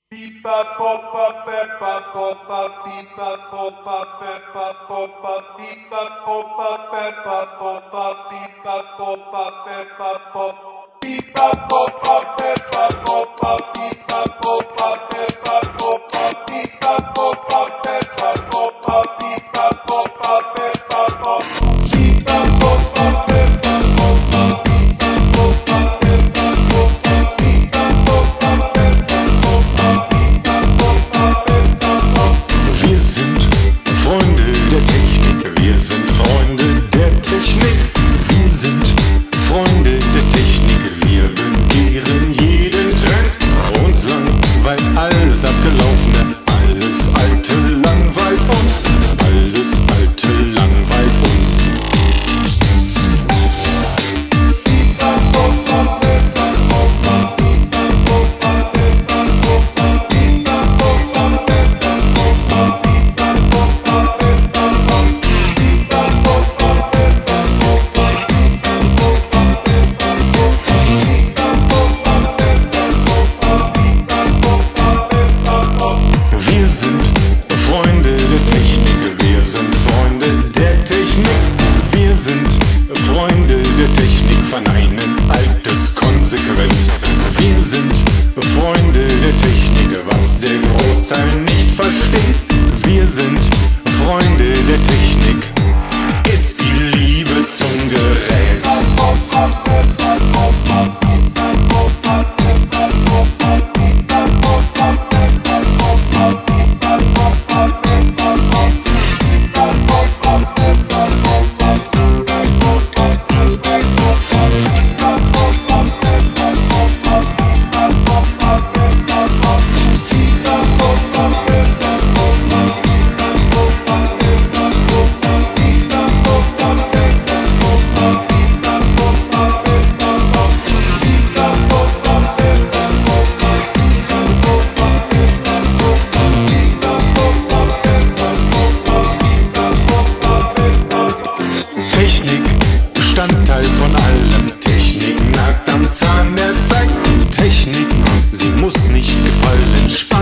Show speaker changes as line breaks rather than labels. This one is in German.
Alles Abgelaufene, alles Alte langweilt uns, alles Alte langweilt uns. Verneinen Altes konsequent. Wir sind Freunde der Technik, was der Großteil nicht versteht. Wir sind Freunde der Technik, ist die Liebe zum Gerät. Technik, Bestandteil von allem. Technik nagt am Zahn der Zeit. Technik, sie muss nicht gefallen.